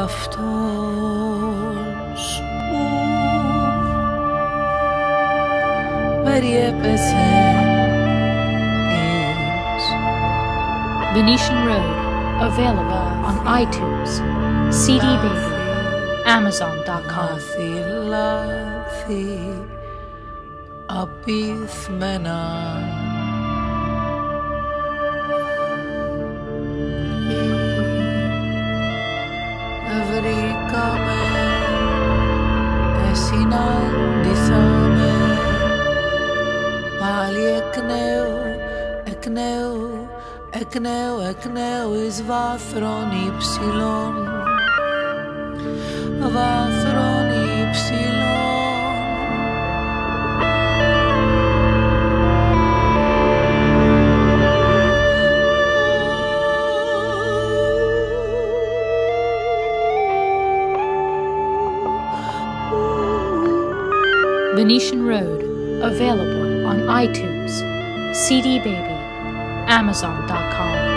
αυτός που περιέπεσε is Venetian Road, available on iTunes, CD Baby, Amazon.com. Λάθη απίθμενα. Βρήκαμε, συνάντηθαμε πάλι εκ νέου εις βάθρον υψηλών, βάθρον υψηλών. Venetian Road, available on iTunes, CD Baby, Amazon.com.